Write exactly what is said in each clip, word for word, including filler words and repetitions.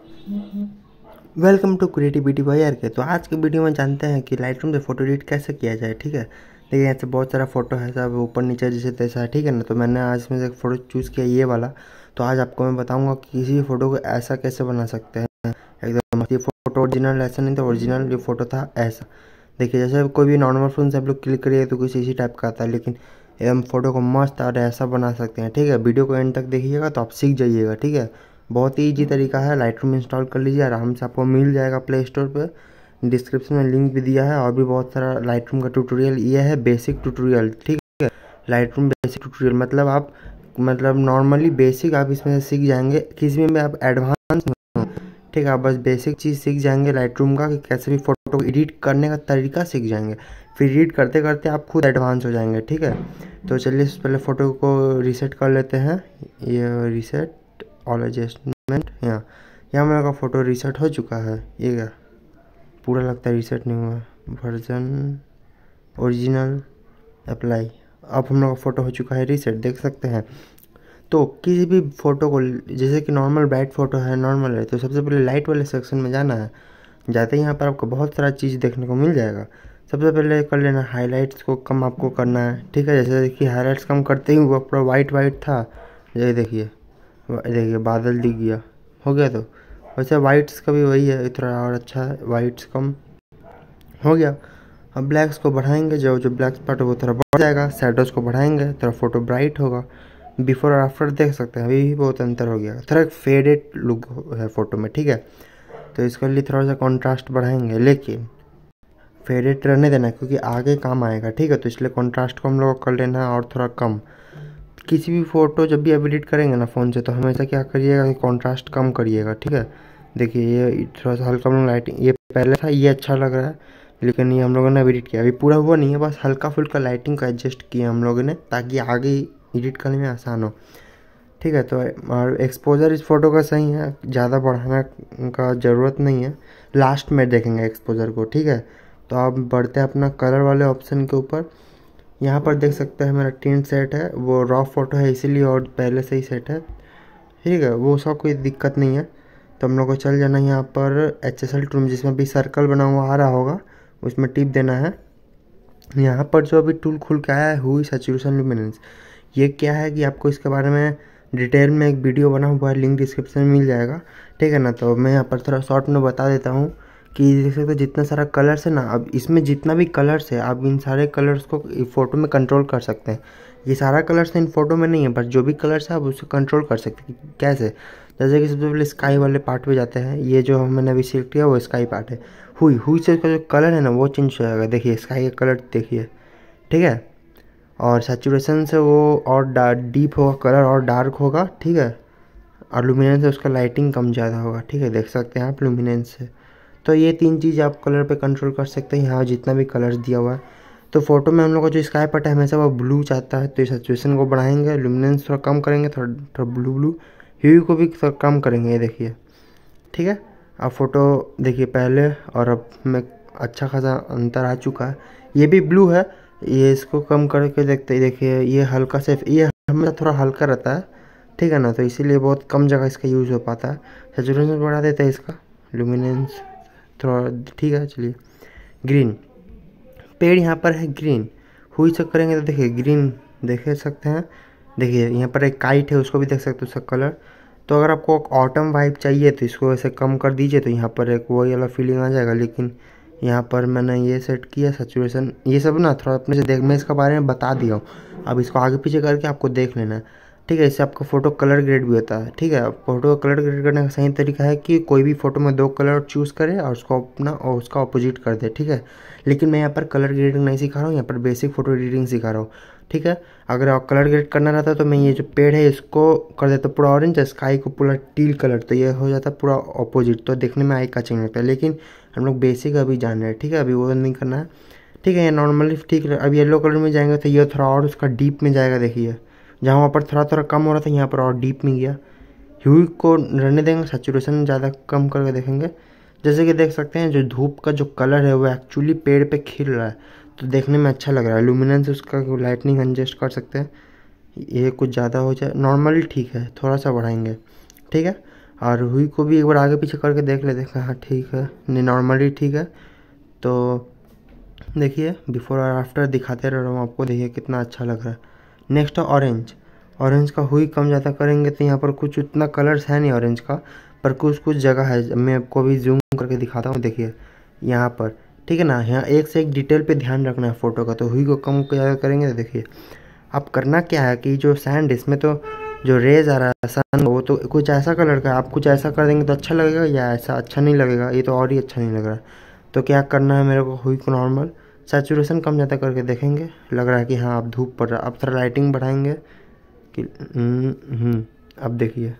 Welcome to creativity by R K. तो आज के वीडियो में जानते हैं कि लाइट रूम से फोटो एडिट कैसे किया जाए। ठीक है, देखिए यहाँ से बहुत सारा फोटो है, सब ऊपर नीचे जैसे तैसा है। ठीक है ना, तो मैंने आज इसमें से एक फ़ोटो चूज़ किया ये वाला। तो आज आपको मैं बताऊंगा कि किसी भी फ़ोटो को ऐसा कैसे बना सकते हैं एकदम। ये फ़ोटो ओरिजिनल ऐसा नहीं था, ओरिजिनल ये फ़ोटो था ऐसा। देखिए जैसे कोई भी नॉर्मल फ़ोन से आप लोग क्लिक करिए तो कुछ इसी टाइप का आता है, लेकिन एकदम फ़ोटो को मस्त और ऐसा बना सकते हैं। ठीक है, वीडियो को एंड तक देखिएगा तो आप सीख जाइएगा। ठीक है, बहुत ही ईजी तरीका है। लाइट रूम इंस्टॉल कर लीजिए, आराम से आपको मिल जाएगा प्ले स्टोर पे। डिस्क्रिप्शन में लिंक भी दिया है, और भी बहुत सारा लाइट रूम का ट्यूटोरियल। ये है बेसिक ट्यूटोरियल। ठीक है, लाइट रूम बेसिक ट्यूटोरियल मतलब आप मतलब नॉर्मली बेसिक आप इसमें से सीख जाएंगे, किसी में आप एडवांस नहीं हो। ठीक है, आप बस बेसिक चीज़ सीख जाएंगे लाइट रूम का, कि कैसे भी फोटो को एडिट करने का तरीका सीख जाएंगे। फिर एडिट करते करते आप खुद एडवांस हो जाएंगे। ठीक है, तो चलिए पहले फ़ोटो को रीसेट कर लेते हैं। ये रीसेट ऑल एडजस्टमेंट, यहाँ यहाँ मेरा फ़ोटो रीसेट हो चुका है। ये क्या पूरा लगता है रीसेट नहीं हुआ। वर्जन ओरिजिनल अप्लाई, अब हम लोग का फ़ोटो हो चुका है रीसेट, देख सकते हैं। तो किसी भी फ़ोटो को, जैसे कि नॉर्मल ब्राइट फ़ोटो है, नॉर्मल है, तो सबसे पहले लाइट वाले सेक्शन में जाना है। जाते ही यहाँ पर आपको बहुत सारा चीज़ देखने को मिल जाएगा। सबसे पहले कर लेना हाइलाइट्स को कम आपको करना है। ठीक है, जैसे देखिए हाइलाइट्स कम करते ही वो पूरा वाइट वाइट था, ये देखिए देखिए बादल दिख गया, हो गया। तो वैसे वाइट्स का भी वही है, थोड़ा और अच्छा है, वाइट्स कम हो गया। अब ब्लैक्स को बढ़ाएंगे, जो जो ब्लैक पार्ट है वो थोड़ा बढ़ जाएगा। शैडोज़ को बढ़ाएंगे, थोड़ा फोटो ब्राइट होगा। बिफोर और आफ्टर देख सकते हैं, अभी भी बहुत अंतर हो गया, थोड़ा एक फेडेड लुक है फ़ोटो में। ठीक है, तो इसके लिए थोड़ा सा कॉन्ट्रास्ट बढ़ाएंगे, लेकिन फेडेड रहने देना क्योंकि आगे काम आएगा। ठीक है, तो इसलिए कॉन्ट्रास्ट को हम लोग कर लेना है और थोड़ा कम। किसी भी फ़ोटो जब भी आप एडिट करेंगे ना फ़ोन से, तो हमेशा क्या करिएगा कि कॉन्ट्रास्ट कम करिएगा। ठीक है, देखिए ये थोड़ा सा हल्का हम लाइटिंग, ये पहले था ये अच्छा लग रहा है, लेकिन ये हम लोगों ने एडिट किया, अभी पूरा हुआ नहीं है, बस हल्का फुल्का लाइटिंग का एडजस्ट किया हम लोगों ने, ताकि आगे एडिट करने में आसान हो। ठीक है, तो और एक्सपोजर इस फ़ोटो का सही है, ज़्यादा बढ़ाना का ज़रूरत नहीं है, लास्ट में देखेंगे एक्सपोजर को। ठीक है, तो आप बढ़ते हैं अपना कलर वाले ऑप्शन के ऊपर। यहाँ पर देख सकते हैं मेरा टिंट सेट है, वो रॉ फोटो है इसीलिए, और पहले से ही सेट है। ठीक है, वो सब कोई दिक्कत नहीं है। तो हम लोग को चल जाना यहाँ पर एच एस एल टूल, जिसमें भी सर्कल बना हुआ आ रहा होगा उसमें टिप देना है। यहाँ पर जो अभी टूल खुल के आया है हुई सैचुरेशन लुमिनेंस, ये क्या है कि आपको इसके बारे में डिटेल में एक वीडियो बना हुआ है, लिंक डिस्क्रिप्शन में मिल जाएगा। ठीक है ना, तो मैं यहाँ पर थोड़ा शॉर्ट में बता देता हूँ कि देख सकते हो जितना सारा कलर्स है ना, अब इसमें जितना भी कलर्स है आप इन सारे कलर्स को फ़ोटो में कंट्रोल कर सकते हैं। ये सारा कलर्स इन फोटो में नहीं है, बस जो भी कलर्स है आप उसको कंट्रोल कर सकते हैं। कैसे, जैसे कि सबसे पहले स्काई वाले पार्ट पे जाते हैं। ये जो मैंने अभी सिलेक्ट किया वो स्काई पार्ट है। हुई हुई से उसका जो कलर है ना वो चेंज हो जाएगा। देखिए स्काई का कलर देखिए। ठीक है, और सैचुरेशन से वो और डीप होगा कलर, और डार्क होगा। ठीक है, और लुमिनेंस से उसका लाइटिंग कम ज़्यादा होगा। ठीक है, देख सकते हैं आप लुमिनेंस से। तो ये तीन चीज़ आप कलर पे कंट्रोल कर सकते हैं, यहाँ जितना भी कलर्स दिया हुआ है। तो फोटो में हम लोग का जो स्काई पार्ट है हमेशा वो ब्लू चाहता है, तो सैचुरेशन को बढ़ाएंगे, लुमिनेंस थोड़ा कम करेंगे, थोड़ा थोड़ा ब्लू ब्लू, ह्यू को भी थोड़ा कम करेंगे, ये देखिए। ठीक है, अब फोटो देखिए पहले और अब में अच्छा खासा अंतर आ चुका है। ये भी ब्लू है, ये इसको कम करके देखते ही देखिए ये हल्का से, ये हमेशा थोड़ा हल्का रहता है। ठीक है ना, तो इसीलिए बहुत कम जगह इसका यूज़ हो पाता है। सैचुरेशन बढ़ा देते हैं इसका, लुमिनेंस थोड़ा। ठीक है, चलिए ग्रीन, पेड़ यहाँ पर है ग्रीन, हुई से करेंगे तो देखिए ग्रीन देख सकते हैं। देखिए यहाँ पर एक काइट है, उसको भी देख सकते हो उसका कलर। तो अगर आपको ऑटम वाइब चाहिए तो इसको ऐसे कम कर दीजिए, तो यहाँ पर एक वही वाला फीलिंग आ जाएगा। लेकिन यहाँ पर मैंने ये सेट किया सैचुरेशन, ये सब ना थोड़ा अपने से देख, मैं इसके बारे में बता दिया हूँ, अब इसको आगे पीछे करके आपको देख लेना है। ठीक है, इससे आपका फ़ोटो कलर ग्रेड भी होता है। ठीक है, फोटो का कलर ग्रेड करने का सही तरीका है कि कोई भी फोटो में दो कलर चूज़ करे और उसको अपना और उसका अपोजिट कर दे। ठीक है, लेकिन मैं यहाँ पर कलर ग्रेडिंग नहीं सिखा रहा हूँ, यहाँ पर बेसिक फ़ोटो एडिटिंग सिखा रहा हूँ। ठीक है, अगर आप कलर ग्रेड करना रहता तो मैं ये जो पेड़ है इसको कर देता पूरा ऑरेंज, स्काई को पूरा टील कलर, तो ये हो जाता पूरा अपोजिट, तो देखने में आई कैचिंग लगता है। लेकिन हम लोग बेसिक अभी जान रहे हैं। ठीक है, अभी वो नहीं करना है। ठीक है, ये नॉर्मली ठीक है। अब येलो कलर में जाएंगे तो ये थोड़ा और उसका डीप में जाएगा। देखिए जहाँ वहाँ पर थोड़ा थोड़ा कम हो रहा था यहाँ पर और डीप में गया। ह्यू को रहने देंगे, सैचुरेशन ज़्यादा कम करके देखेंगे। जैसे कि देख सकते हैं जो धूप का जो कलर है वो एक्चुअली पेड़ पे खिल रहा है, तो देखने में अच्छा लग रहा है। लुमिनेंस उसका लाइटनिंग एडजस्ट कर सकते हैं, ये कुछ ज़्यादा हो जाए, नॉर्मली ठीक है, थोड़ा सा बढ़ाएंगे। ठीक है, और हुई को भी एक बार आगे पीछे करके देख लेते हैं। हाँ ठीक है, नहीं नॉर्मली ठीक है। तो देखिए बिफोर और आफ्टर दिखाते रह रहा हूँ आपको, देखिए कितना अच्छा लग रहा है। नेक्स्ट है ऑरेंज। ऑरेंज का हुई कम ज़्यादा करेंगे तो यहाँ पर कुछ उतना कलर्स है नहीं ऑरेंज का, पर कुछ कुछ जगह है। मैं आपको भी जूम करके दिखाता हूँ, देखिए यहाँ पर, ठीक है ना। यहाँ एक से एक डिटेल पे ध्यान रखना है फ़ोटो का। तो हुई को कम ज़्यादा करेंगे तो देखिए अब करना क्या है कि जो सैंड इसमें तो जो रेज आ रहा है सन, वो तो कुछ ऐसा कलर का, आप कुछ ऐसा कर देंगे तो अच्छा लगेगा या ऐसा अच्छा नहीं लगेगा, ये तो और ही अच्छा नहीं लग रहा। तो क्या करना है मेरे को, हुई को नॉर्मल सैचुरेशन कम ज़्यादा करके देखेंगे, लग रहा है कि हाँ अब धूप पड़ रहा है। अब थोड़ा लाइटिंग बढ़ाएंगे कि हम्म अब देखिए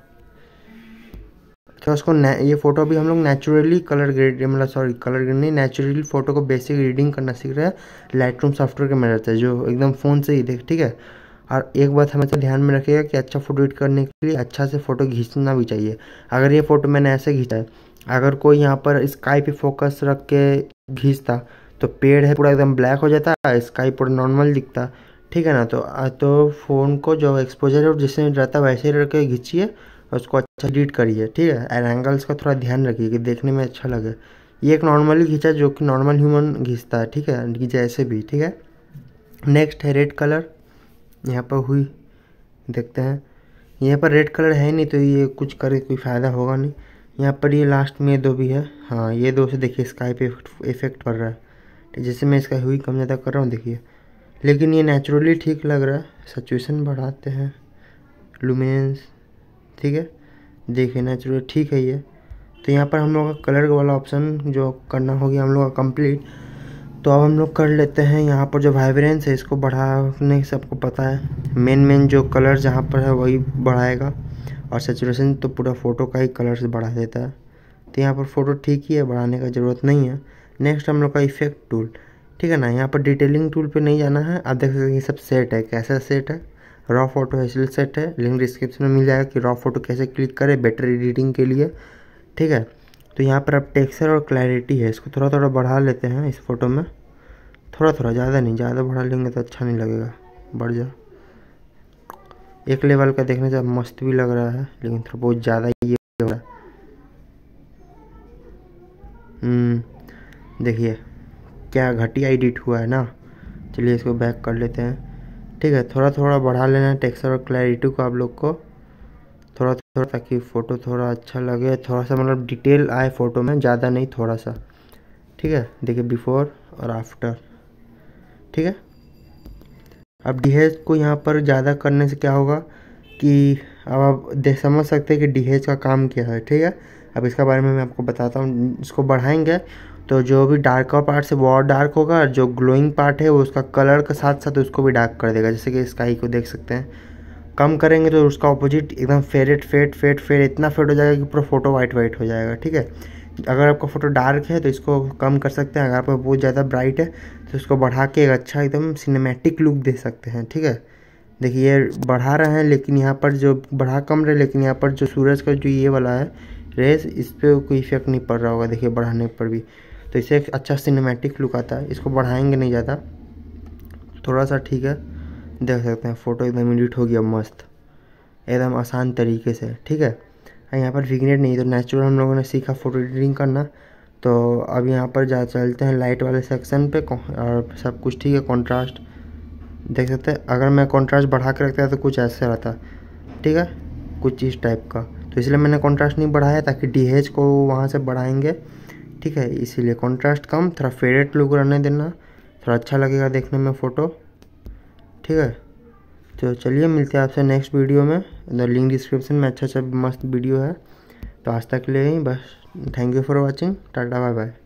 तो उसको ये फ़ोटो भी हम लोग नेचुरली कलर ग्रेड मतलब सॉरी कलर ग्रेड नहीं, नेचुरली फ़ोटो को बेसिक रीडिंग करना सीख रहे हैं लाइट रूम सॉफ्टवेयर के मदद से, जो एकदम फ़ोन से ही देख, ठीक है। और एक बात हमेशा ध्यान में रखिएगा कि अच्छा फ़ोटो एडिट करने के लिए अच्छा से फ़ोटो खींचना भी चाहिए। अगर ये फ़ोटो मैंने ऐसे खींचा है, अगर कोई यहाँ पर स्काई पे फोकस रख के खींचता तो पेड़ है पूरा एकदम ब्लैक हो जाता है, स्काई पूरा नॉर्मल दिखता, ठीक है ना। तो तो फ़ोन को जो एक्सपोजर है जिससे रहता है वैसे ही रख के खींचिए, उसको अच्छा एडिट करिए, ठीक है। एंड एंगल्स का थोड़ा ध्यान रखिए कि देखने में अच्छा लगे। ये एक नॉर्मली खींचा जो कि नॉर्मल ह्यूमन खींचता है, ठीक है, कि जैसे भी, ठीक है। नेक्स्ट है रेड कलर। यहाँ पर हुई देखते हैं, यहाँ पर रेड कलर है नहीं तो ये कुछ करे कोई फ़ायदा होगा नहीं। यहाँ पर ये लास्ट में दो भी है, हाँ ये दो से देखिए स्काई पे इफेक्ट पड़ रहा है, जैसे मैं इसका हुई कम ज़्यादा कर रहा हूँ देखिए, लेकिन ये नेचुरली ठीक लग रहा है। सैचुरेशन बढ़ाते हैं, लुमिनेंस, ठीक है, देखिए नेचुरल ठीक है ये। तो यहाँ पर हम लोग का कलर वाला ऑप्शन जो करना हो गया हम लोग का कंप्लीट। तो अब हम लोग कर लेते हैं यहाँ पर जो वाइब्रेंस है इसको बढ़ाने से आपको पता है मेन मेन जो कलर जहाँ पर है वही बढ़ाएगा, और सैचुरेशन तो पूरा फ़ोटो का ही कलर से बढ़ा देता है। तो यहाँ पर फ़ोटो ठीक ही है, बढ़ाने का ज़रूरत नहीं है। नेक्स्ट हम लोग का इफेक्ट टूल, ठीक है ना। यहाँ पर डिटेलिंग टूल पे नहीं जाना है। आप देख सकते हैं ये सब सेट है, कैसा सेट है, रॉ फोटो हैसिल सेट है। लिंक डिस्क्रिप्शन में मिल जाएगा कि रॉ फोटो कैसे क्लिक करें बेटर एडिटिंग के लिए, ठीक है। तो यहाँ पर अब टेक्सचर और क्लैरिटी है, इसको थोड़ा थोड़ा बढ़ा लेते हैं इस फोटो में, थोड़ा थोड़ा, ज़्यादा नहीं, ज़्यादा बढ़ा लेंगे तो अच्छा नहीं लगेगा, बढ़ जा। एक लेवल का देखने से मस्त भी लग रहा है लेकिन थोड़ा बहुत ज़्यादा ही ये हो रहा है। हम्म देखिए क्या घटिया एडिट हुआ है ना। चलिए इसको बैक कर लेते हैं, ठीक है। थोड़ा थोड़ा बढ़ा लेना है टेक्सचर और क्लैरिटी को आप लोग को, थोड़ा थोड़ा, ताकि फ़ोटो थोड़ा अच्छा लगे, थोड़ा सा मतलब डिटेल आए फ़ोटो में, ज़्यादा नहीं थोड़ा सा, ठीक है। देखिए बिफोर और आफ्टर, ठीक है। अब डीहेज को यहाँ पर ज़्यादा करने से क्या होगा कि अब आप देख समझ सकते हैं कि डीहेज का काम क्या है, ठीक है। अब इसका बारे में मैं आपको बताता हूँ। इसको बढ़ाएंगे तो जो भी डार्कर पार्ट से वो और डार्क होगा, और जो ग्लोइंग पार्ट है वो उसका कलर के साथ साथ उसको भी डार्क कर देगा, जैसे कि स्काई को देख सकते हैं। कम करेंगे तो उसका ऑपोजिट एकदम फेडेड फेड फेड फेड इतना फेड हो जाएगा कि पूरा फोटो वाइट वाइट हो जाएगा, ठीक है। अगर आपका फ़ोटो डार्क है तो इसको कम कर सकते हैं, अगर आपका बहुत ज़्यादा ब्राइट है तो इसको बढ़ा के एक अच्छा एकदम सिनेमैटिक लुक दे सकते हैं, ठीक है। देखिए ये बढ़ा रहे हैं लेकिन यहाँ पर जो बढ़ा कम रहे, लेकिन यहाँ पर जो सूरज का जो ये वाला है रेस, इस पर कोई इफेक्ट नहीं पड़ रहा होगा देखिए बढ़ाने पर भी, तो इससे एक अच्छा सिनेमैटिक लुक आता है। इसको बढ़ाएंगे नहीं ज़्यादा, थोड़ा सा, ठीक है। देख सकते हैं फ़ोटो एकदम एडिट हो गया मस्त, एकदम आसान तरीके से, ठीक है। यहाँ पर विग्नेट नहीं, तो नेचुरल हम लोगों ने सीखा फ़ोटो एडिटिंग करना। तो अब यहाँ पर जा चलते हैं लाइट वाले सेक्शन पे, और सब कुछ ठीक है। कॉन्ट्रास्ट देख सकते हैं, अगर मैं कॉन्ट्रास्ट बढ़ा के रखता तो कुछ ऐसा रहता, ठीक है, कुछ इस टाइप का। तो इसलिए मैंने कॉन्ट्रास्ट नहीं बढ़ाया ताकि डीएच को वहाँ से बढ़ाएंगे, ठीक है, इसीलिए कॉन्ट्रास्ट कम, थोड़ा फेडेड लुक रहने देना, थोड़ा अच्छा लगेगा देखने में फ़ोटो, ठीक है। तो चलिए मिलते हैं आपसे नेक्स्ट वीडियो में, इधर लिंक डिस्क्रिप्शन में अच्छा अच्छा मस्त वीडियो है। तो आज तक के लिए ही बस, थैंक यू फॉर वॉचिंग, टाटा बाय बाय।